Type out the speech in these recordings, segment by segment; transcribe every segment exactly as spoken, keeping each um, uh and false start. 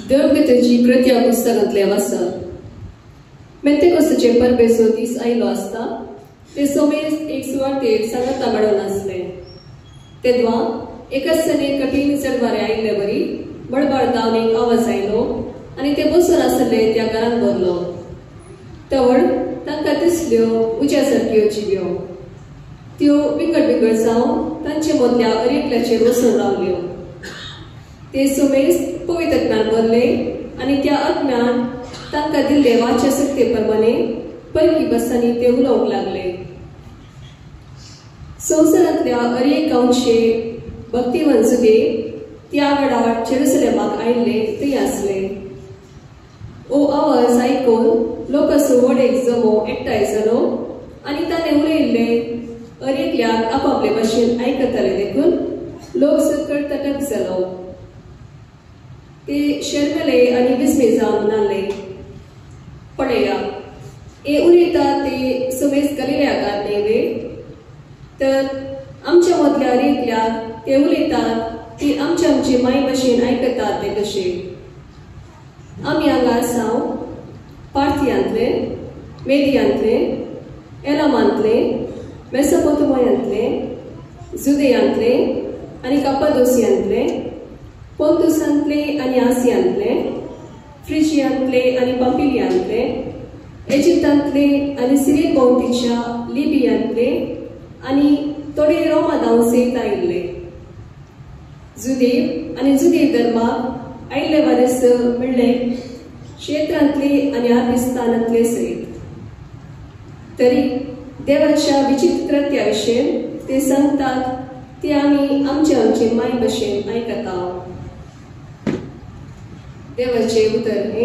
देवगीतेची कृती पुस्तकांतले वाचन. मेंतेकोस्ताचे परबेचो दीस आयलो आसता ते सोमेर एक सुवातेर सांगाता मेळून आसले. तेदवा एकाच सने कठीण चडवारे आयिल्ले बरी बडबड जावन एक आवाज आयलो आनी ते बसून आसले त्या घरांत भरलो. तवड तांकां दिसल्यो उज्या सारक्यो जिव्यो. त्यो विंगड विंगड जावन तांचे मदल्या अरेकल्याचेर वचून रावल्यो. ते सोमेर पवित्र आत्म्यान भरले आनी त्या आत्म्यान तांकां दिल्ले वाचे सक्ते प्रमाणे परकी बसांनी ते उलोवंक लागले. संवसारांतल्या अरेक गांवचे भक्तिवन जुगे त्या वेळार जेरुसलेमाक आयिल्ले थंय आसले. ओ आवाज आयकून लोकांचो व्हड एक जमो एकठांय जालो आनी ताणें उलयल्ले अरेकल्याक आपापले भाशेन आयकताले देखून लोक सकट तटक जालो. ते शर्मले आनी विस्मे जावन म्हणाले, पळया हे उलयता ते सोमेस गलिलयाकार न्हय, तर आमच्या मदल्या अरेकल्याक ते उलयतात ती आमच्या आमची माय भाशेन आयकतात ते कशे. आमी हांगा आसांव पार्थियांतले, मेदियांतले, एलामांतले, मेसोपोटामियांतले, जुदेयांतले आनी कापादोसियांतले, पोंतुसांतले आनी आसियांतले, फ्रिजियांतले आनी पंपिलियांतले, इजिप्तांतले आनी सिरियन भोंवतीच्या लिबियांतले आनी थोडे रोमा धांवन सयत आयिल्ले. जुदेव आनी जुदेव धर्माक आयिल्ले वारेस म्हणले क्षेत्रांतले आनी आर्मिस्तानांतले सयत. तरी देवाच्या विचित्रत्या विशयी ते सांगतात ते आमी आमचे आमचे माय भाशेन आयकता. देवाचे उतर हे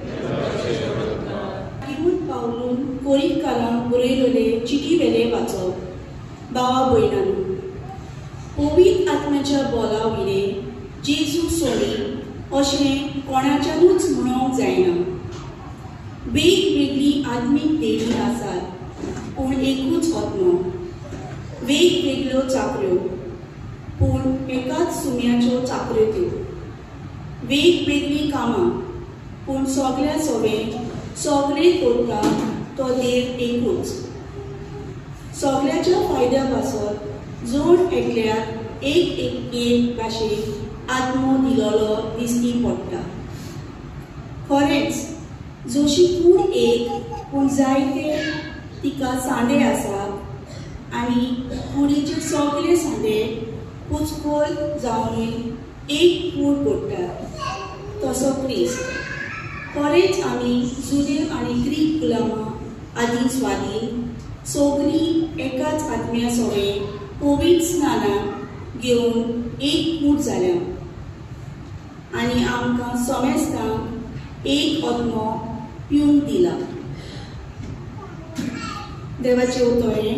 पावलून कोरीक कालांक बरयलेले चिटी वेले वाचप. भावा भयणांनो, पवित्र आत्म्याच्या बोला विरे जेजू सोडी अशें कोणाच्यानूच म्हणूंक जायना. वेगवेगळी आत्मीक देणी आसात पूण एकूच आत्मो. वेगवेगळ्यो चाकऱ्यो पूण एकाच सुम्याच्यो चाकऱ्यो त्यो. वेगवेगळी कामां पूण सगळ्या सगळे सगळे करता तो देव एकूच. सगळ्याच्या फायद्या पासत जोड एकल्याक एक एक एक भाशेन आत्मो दिलोलो दिसती पडटा. खरेंच जशी कूड एक पूण जायते तिका सांडे आसात आनी कुडीचे सगळे सांडे कुचकोल जावनूय एक कूड पडटात, तसो क्रिस्त. खरेंच आमी जुदेव आनी ग्रीक गुलामां आदी स्वाधीन सगळीं एकाच आत्म्या सगळे पवित्र स्नानाक घेवन एक कूड जाल्या आनी आमकां समेस्तांक एक आत्मो पिवंक दिला. देवाचे उतोळे.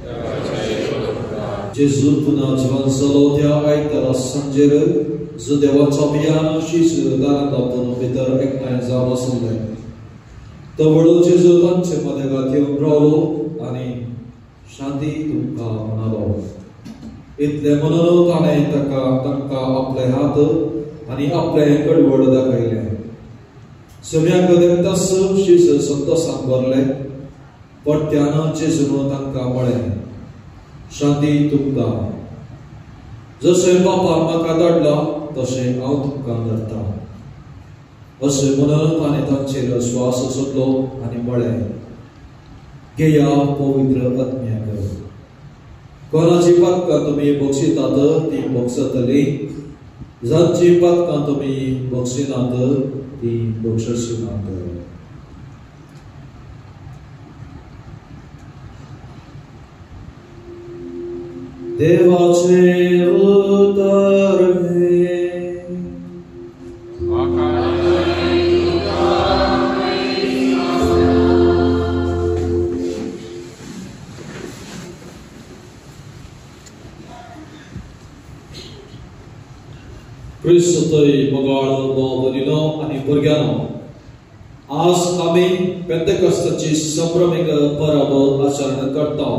जेजू पुन्हा जिवन जालो त्या आयतारा सांजेर जुदेवाचो बियाण शीश दारांतल्यान भितर एकठांय जावन आसले. तवळो जेजू तांचे मदेगांत येवन रावलो आनी शांती तुमकां म्हणालो. इतले म्हणून ताणें ताका तांकां आपले हात आनी आपले कडवड दाखयले. सुम्याक देंतास शीश संतोशान भरले. परत्यान जेजून तांकां म्हळें, शांती तुमकां. जशें बापान म्हाका धाडला तशें हांव तुमकां धाडटा. अशें म्हणून ताणें तांचेर स्वास सोदलो आनी म्हळें, घेया पवित्र आत्म्याक. कोणाची पातकां तुमी बक्षितात ती बक्षतली, जांची पातकां तुमी बक्षिनात ती बक्षिनात. देवाचे उतर हे. क्रिस्तय मोगाळ भोवतणीनो आनी भुरग्यांनो, आज आमी पेंतेकोस्ताची संभ्रमीक परब आचरण करता.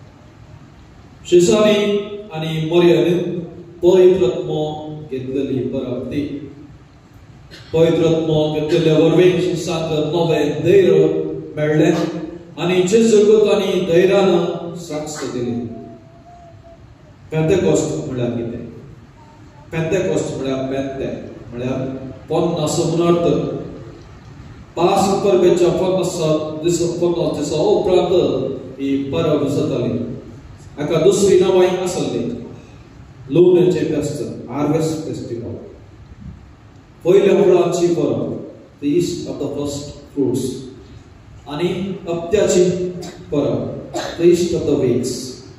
शिसानी आनी मरियम पवित्र आत्मो घेतलेली परब ती. पवित्र आत्मो घेतलेल्या वरवें सांग नवें धैर्य मेळ्ळें आनी जेजूक तांणी धैर्यान साक्ष दिली. पेंतेकोस्त म्हळ्यार कितें? पेंतेकोस्त म्हळ्यार पेंते म्हळ्यार पन्नास म्हणून अर्थ. पास परबेच्या पन्नास दिसा पन्नास दिसा उपरांत ही परब जाताली. हाका दुसरी नांवांय आसली. लोणचें फेस्त, हार्वेस्ट फेस्टिवल. पयल्या फळांची परब, the east of the first fruits. आनी हप्त्याची परब, the east of the weeks.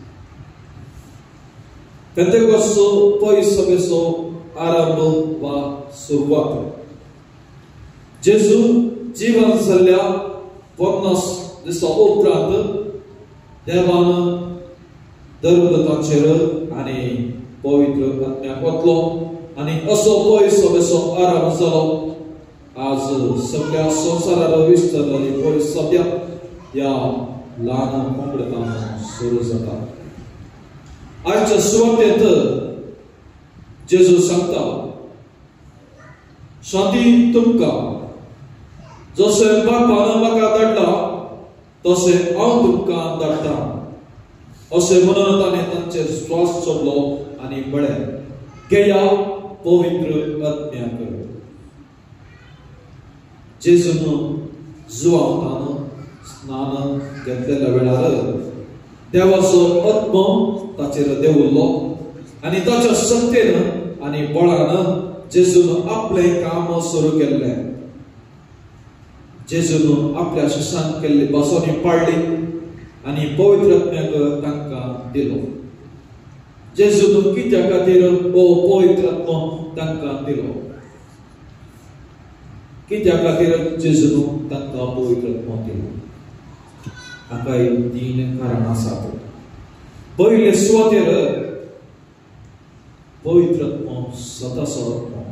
पेंतेकोस्तचो पयस सभेचो आरंभ वा सुरवात. जेजू जीवन जाल्ल्या पन्नास दिसा उपरांत देवान दरगताचेर आनी पवित्र आत्म्याक वतलो आनी असो पयस सभेचो आरंभ जालो. आज सगळ्या संवसारार विस्तारलेली पयस सभ्या ह्या ल्हान पंगडांत सुरू जाता. आयच्या सुवातेंत जेजू सांगता, शांती तुमकां. जशें बापान म्हाका धाडला तशें हांव तुमकां धाडटा. अशें म्हणून ताणें तांचेर श्वास सोडलो आनी म्हळें, घेया पवित्र आत्म्याक. जेजून जुवांतान स्नान घेतलेल्या वेळार देवाचो आत्मो ताचेर देंवल्लो आनी ताच्या शक्तीन आनी बळान जेजून आपलें काम सुरू केल्लें. जेजून आपल्या शिष्यांक केल्ली बसोनी पाळली आनी पवित्र आत्म्याक तांकां दिलो. जेजून कित्या खातीर हो पवित्र आत्मो तांकां दिलो? कित्या खातीर जेजून तांकां पवित्र आत्मो दिलो? हाकाय तीन कारण आसात. पयले सुवातेर पवित्र आत्मो स्वताचो आत्मो.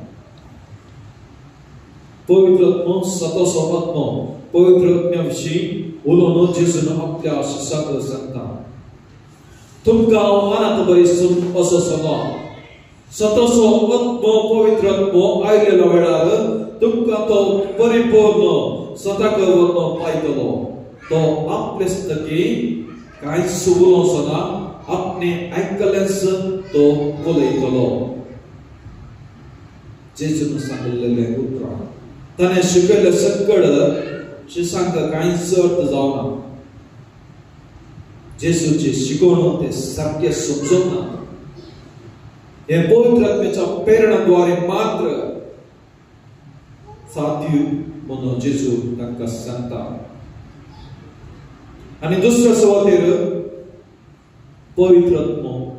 पवित्र आत्मो स्वताचो आत्मो. पवित्र आत्म्या विशीं उलोवन जेजून आपल्या शिष्यांक सांगता, तुमकां हांव अनंत भविष्यात असो सांगता, स्वताचो आत्मो पवित्र आत्मो आयलेल्या वेळार तुमकां तो परिपूर्ण स्वताक व्हरून पायतलो. तो आपले स्थकी कांयच उलोवचो ना, आपणे आयकलेंच तो उलयतलो. जेजून सांगिल्लें उतरां ताणें शिकयलें सगळें शिष्यांक कांयच अर्थ जावना. जेजूची शिकवण ते सारकें समजूंक ना. हे पवित्र आत्म्याच्या प्रेरणेद्वारे मात्र साध्य म्हणून जेजू तांकां सांगता. आनी दुसऱ्या सुवातेर पवित्र आत्मो